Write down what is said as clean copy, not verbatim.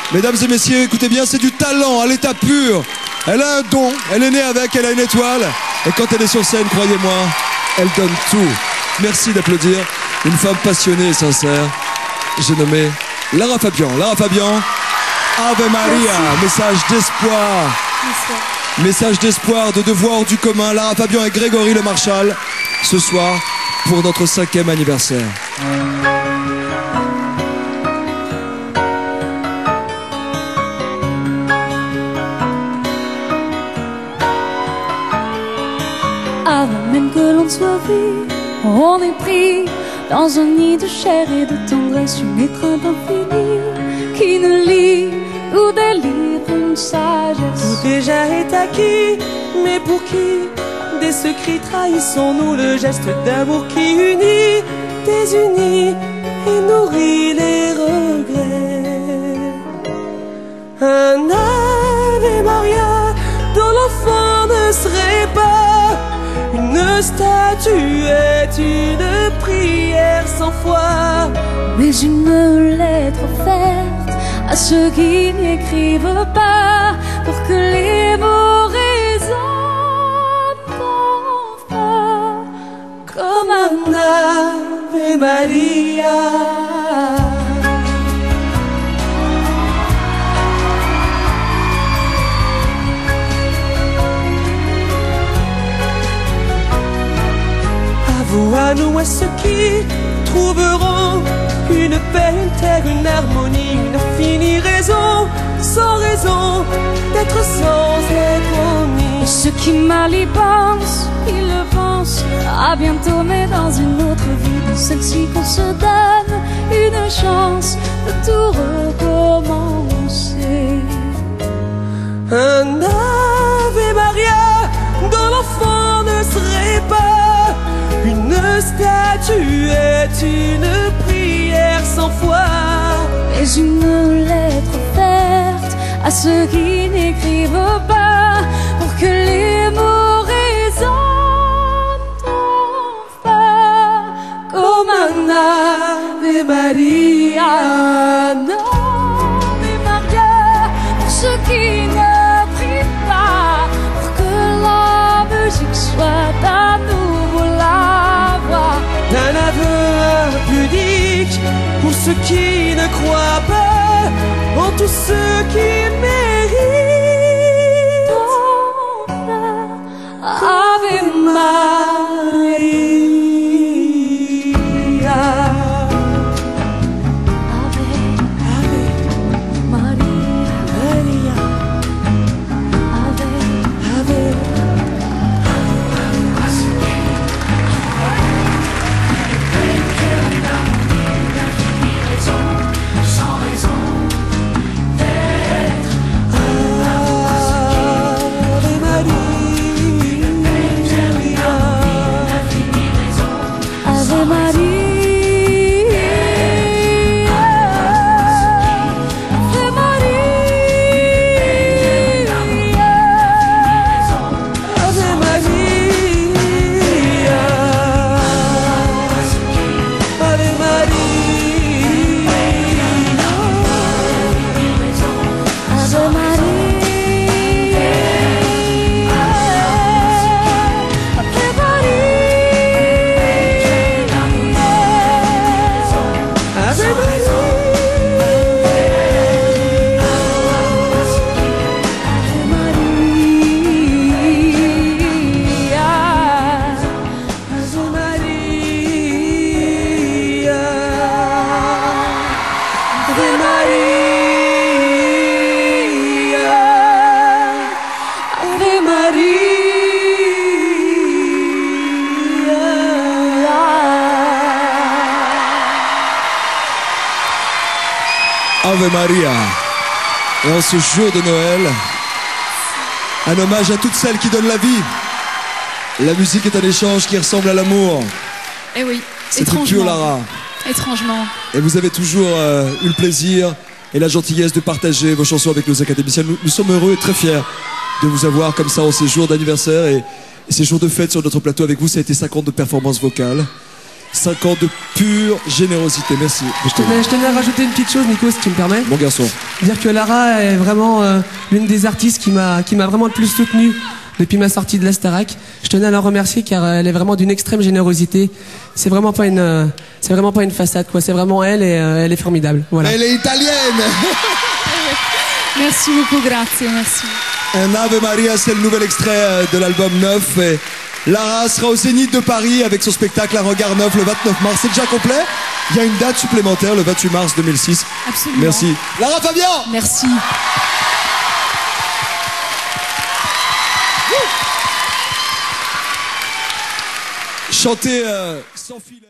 Mesdames et messieurs, écoutez bien, c'est du talent à l'état pur. Elle a un don, elle est née avec, elle a une étoile. Et quand elle est sur scène, croyez-moi, elle donne tout. Merci d'applaudir une femme passionnée et sincère. J'ai nommé Lara Fabian. Lara Fabian, Ave Maria, message d'espoir. Message d'espoir, de devoir du commun. Lara Fabian et Grégory Le Marchal, ce soir, pour notre 5e anniversaire. Avant même que l'on soit vu, on est pris dans un nid de chair et de tendresse, une étreinte infinie qui ne lie ou délivre une sagesse. Tout déjà est acquis, mais pour qui des secrets trahissons-nous? Le geste d'amour qui unit, désunit et nourrit les regrets. Un Ave Maria dont l'enfant ne serait pas une statuette, une prière sans foi, mais une lettre offerte à ceux qui n'écrivent pas, pour que les mots résonnent enfin comme un Ave Maria. À nous, à ceux qui trouveront une paix, une terre, une harmonie, une infinie raison, sans raison d'être sans être. Ceux qui mal y pensent, ils le pensent à bientôt, mais dans une autre vie, dans celle-ci qu'on se donne une chance de tout recommencer. Un Ave Maria dont l'enfant ne serait pas une statuette, une prière sans foi, mais une lettre offerte à ceux qui n'écrivent pas, pour que les mots résonnent enfin comme un Ave Maria. Un Ave Maria pour ceux qui ne prient pas, pour que la musique soit à nouveau la voix d'un aveu impudique pour ceux qui ne croient pas en tous ceux qui méritent. Ave Maria. Ave Maria. Et en ce jour de Noël, un hommage à toutes celles qui donnent la vie. La musique est un échange qui ressemble à l'amour. Eh oui, c'est étrangement. pur Lara. Étrangement. Et vous avez toujours eu le plaisir et la gentillesse de partager vos chansons avec nos académiciens. Nous sommes heureux et très fiers de vous avoir comme ça en ces jours d'anniversaire et ces jours de fête sur notre plateau avec vous. Ça a été 50 de performances vocales. 5 ans de pure générosité. Merci. Je tenais à rajouter une petite chose, Nico, si tu me permets. Mon garçon. Dire que Lara est vraiment l'une des artistes qui m'a vraiment le plus soutenu depuis ma sortie de la Starac. Je tenais à la remercier car elle est vraiment d'une extrême générosité. C'est vraiment pas une façade, quoi. C'est vraiment elle et elle est formidable. Voilà. Elle est italienne. Merci beaucoup, grazie, merci. Un Ave Maria, c'est le nouvel extrait de l'album 9. Et Lara sera au Zénith de Paris avec son spectacle Un regard neuf le 29 mars. C'est déjà complet. Il y a une date supplémentaire le 28 mars 2006. Absolument. Merci. Lara Fabian. Merci. Chanter sans filet.